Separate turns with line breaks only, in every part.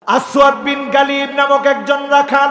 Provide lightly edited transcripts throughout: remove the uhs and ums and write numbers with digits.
আসওয়াদ বিন গালিব নামক একজন রাখাল,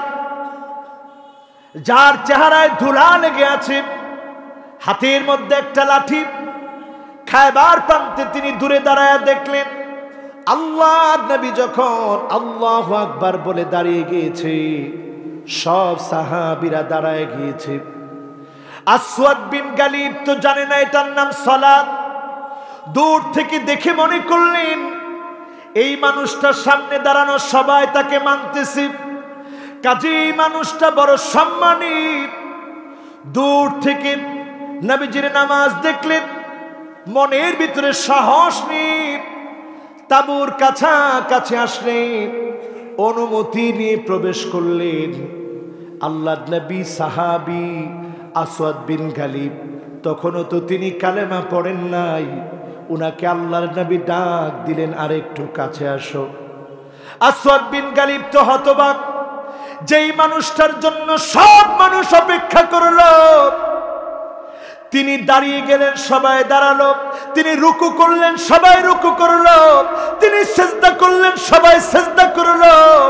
যার চেহারায় ধুলা লেগে আছে, হাতের মধ্যে একটা লাঠি। খায়বার প্রান্তে তিনি দূরে দাঁড়ায় দেখলেন আল্লাহর নবী যখন আল্লাহু আকবার বলে দাঁড়িয়ে গিয়েছে, সব সাহাবীরা দাঁড়ায় গিয়েছে। আসওয়াদ বিন গালিব তো জানে না এটার নাম সালাত। দূর থেকে দেখে মনে করলেন এই মানুষটার সামনে দাঁড়ানো সবাই তাকে মানতেছে, কাজেই মানুষটা বড় সম্মানী। দূর থেকে নবীজির নামাজ দেখলেন, মনের ভিতরে সাহস নিয়ে তাবুর কাছাকাছি আসলেন, অনুমতি নিয়ে প্রবেশ করলেন। আল্লাহর নবী সাহাবী আসওয়াদ বিন গালিব, তখনও তো তিনি কালেমা পড়েন নাই। উনাকে আল্লাহর নবী ডাক দিলেন, আরেকটু কাছে আসো। আসওয়াদ বিন গালিব তো হতবাক, যেই মানুষটার জন্য সব মানুষ অপেক্ষা করলো, তিনি দাঁড়িয়ে গেলেন, সবাই দাঁড়ালো। তিনি রুকু করলেন, সবাই রুকু করলো। তিনি সিজদা করলেন, সবাই সিজদা করলো।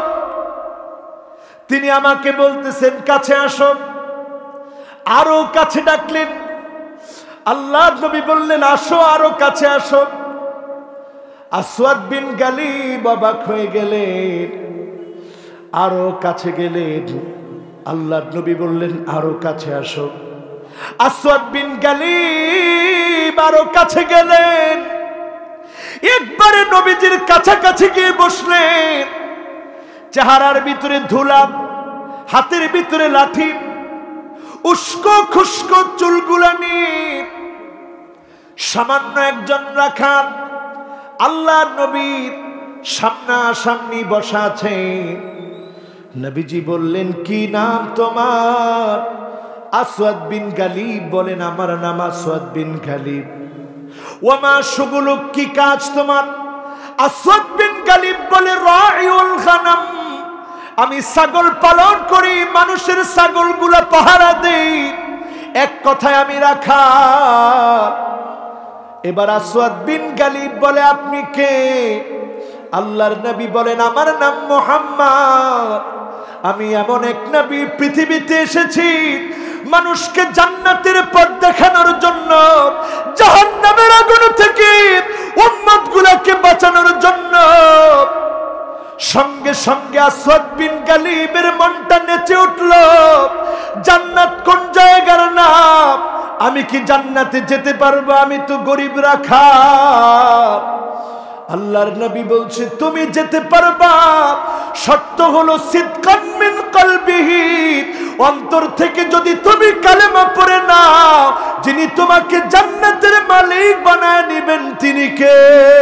তিনি আমাকে বলতেছেন কাছে আসো, আরো কাছে ডাকলেন। আল্লাহর নবী বললেন আসো, আরো কাছে আসো। আসওয়াদ বিন গালিব অবাক হয়ে গেলেন, আরো কাছে গেলেন। আল্লাহর নবী বললেন আরো কাছে আসো। আসওয়াদ বিন গালিব আরো কাছে গেলেন, একবারে নবীজির কাছাকাছি গিয়ে বসলেন। চেহারার ভিতরে ধুলা, হাতের ভিতরে লাঠি, উস্কো খুস্কো চুলগুলা নিয়ে সামান্য একজন রাখাল আল্লাহর নবীর সামনাসামনি বসা আছে। নবীজি বললেন কি নাম তোমার? আসওয়াদ বিন গালিব বলেন আমার নাম আসওয়াদ বিন গালিব। ওমা শুগুলুক, কি কাজ তোমার? আসওয়াদ বিন গালিব বলে রাইউল গানাম, আমি ছাগল পালন করি, মানুষের ছাগলগুলো পাহারা দেই, এক কথায় আমি রাখাল। এবার আসওয়াদ বিন গালিব বলে আপনি কে? আল্লাহর নবী বলেন আমার নাম মুহাম্মদ। আমি এমন এক নবী পৃথিবীতে এসেছি মানুষকে জান্নাতের পথ দেখানোর জন্য, জাহান্নামের আগুন থেকে উম্মতগুলোকে বাঁচানোর জন্য। সঙ্গে সঙ্গে আসওয়াদ বিন গালিবের মনটা নেচে উঠল। জান্নাত কোন জায়গার নাম? আমি কি জান্নাতে যেতে পারবো? আমি তো গরিব রাখাল। আল্লাহর নবী বলছে তুমি যেতে পারবা, শর্ত হলো সিদকান মিন কলবিহি, অন্তর থেকে যদি তুমি কালেমা পড়ে নাও, যিনি তোমাকে জান্নাতের মালিক বানায় নেবেন তিনি কে?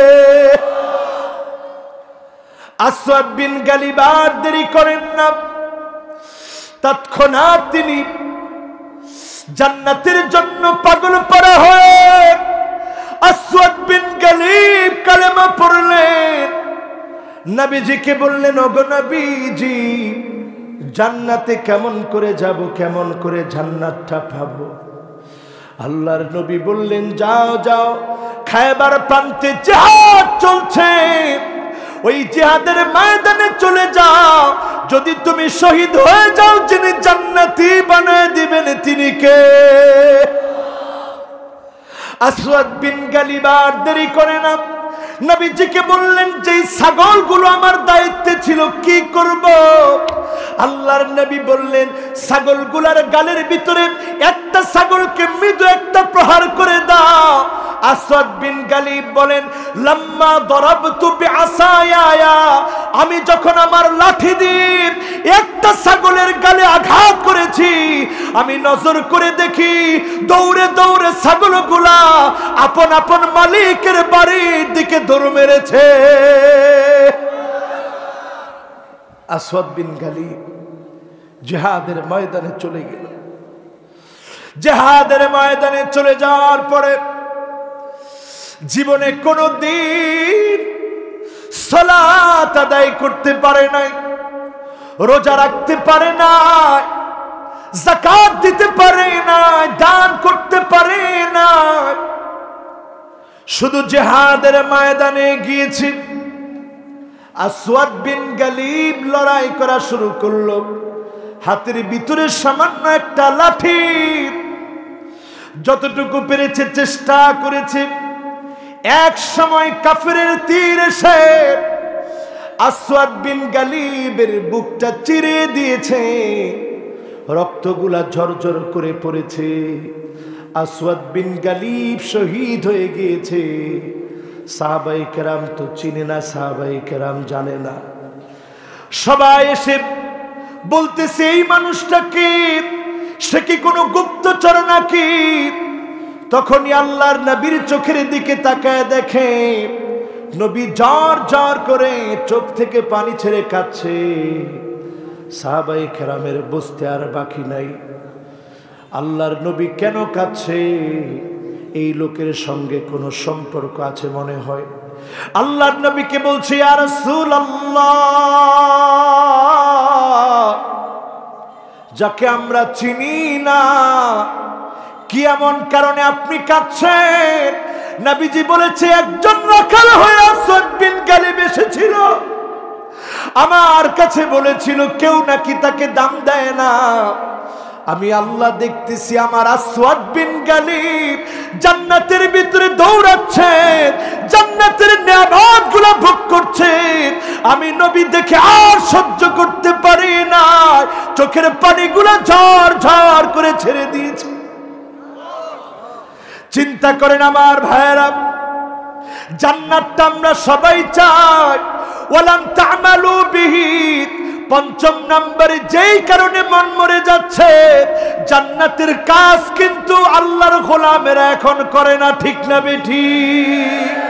আসওয়াদ বিন গালিব আর দেরি করেন না, তৎক্ষণাৎ তিনি জান্নাতের জন্য পাগল পারা হয়ে আসওয়াদ বিন গালিব কালেমা পড়লেন। নবীজিকে বললেন ওগো নবীজি, জান্নাতে কেমন করে যাব, কেমন করে জান্নাতটা পাবো? আল্লাহর নবী বললেন যাও যাও, খায়বার প্রান্তে জিহাদ চলছে, ওই জিহাদের ময়দানে চলে যাও। যদি তুমি শহীদ হয়ে যাও, যিনি জান্নাতি বানায় দিবেন তিনি কে? আসওয়াদ বিন গালিব আর দেরি করে না, নবীজিকে বললেন যে ছাগলগুলো আমার দায়িত্বে ছিল কি করব? আল্লাহর নবী বললেন ছাগলগুলার গালের ভিতরে একটা ছাগলকে মৃদু একটা প্রহার করে দাও। আসওয়াদ বিন গালিব বলেন লাম্মা দরাবতু বিআসায়া, আমি যখন আমার লাঠি দিয়ে একটা ছাগলের গালে আঘাত করেছি, আমি নজর করে দেখি দৌড়ে দৌড়ে ছাগলগুলা আপন আপন মালিকের বাড়ির দিকে দৌড় মেরেছে। আসওয়াদ বিন গালিব জিহাদের ময়দানে চলে গেল। জিহাদের ময়দানে চলে যাওয়ার পরে জীবনে কোনদিন সালাত আদায় করতে পারে নাই, রোজা রাখতে পারে নাই, যাকাত দিতে পারে নাই, দান করতে পারে নাই। শুধু জিহাদের ময়দানে গিয়েছি, আসওয়াদ বিন গালিব লড়াই করা শুরু করলো। হাতের ভিতরে সামান্য একটা লাঠি, যতটুকু পেরেছে চেষ্টা করেছে। এক সময় কাফেরের তীর এসে আসওয়াদ বিন গালিবের বুকটা চিরে দিয়েছে, রক্তগুলা ঝরঝর করে পড়েছে। আসওয়াদ বিন গালিব শহীদ হয়ে গিয়েছে। সাহাবায়ে কেরাম তো চিনে না, সাহাবায়ে কেরাম জানে না। সবাই এসে বলতেছে এই মানুষটাকে, সে কি কোনো গুপ্তচর নাকি? তখনই আল্লাহর নবীর চোখের দিকে তাকায় দেখে নবী জ্বর জ্বর করে চোখ থেকে পানি ছেড়ে কাঁদছে। সাহাবায়ে কেরামের বুঝতে আর বাকি নাই, আল্লাহর নবী কেন কাঁদছে? এই লোকের সঙ্গে কোনো সম্পর্ক আছে মনে হয়। আল্লাহর নবীকে বলছে, ইয়া রাসূলুল্লাহ, যাকে আমরা চিনি না, কি এমন কারণে আপনি কাঁদছেন? নবীজি বলেছে, একজন রাখাল হয়ে আসওয়াদ বিন গালিব এসেছিল, আমার কাছে বলেছিল কেউ নাকি তাকে দাম দেয় না। আমি আল্লাহ দেখতেছি আমার আসওয়াদ বিন গালিব জান্নাতের ভিতরে দৌড়াচ্ছে, জান্নাতের নিয়ামতগুলো ভোগ করছে। আমি নবী দেখে আর সহ্য করতে পারি না, চোখের পানিগুলো ঝর ঝর করে ছেড়ে দিয়েছে। চিন্তা করেন আমার ভাইয়েরা, জান্নাতটা আমরা সবাই চাই। ওয়ালাম তা'মালু বিহি, পঞ্চম নম্বরে যেই কারণে মন মরে যাচ্ছে, জান্নাতের কাজ কিন্তু আল্লাহর গোলামেরা এখন করে না, ঠিক না বেঠিক?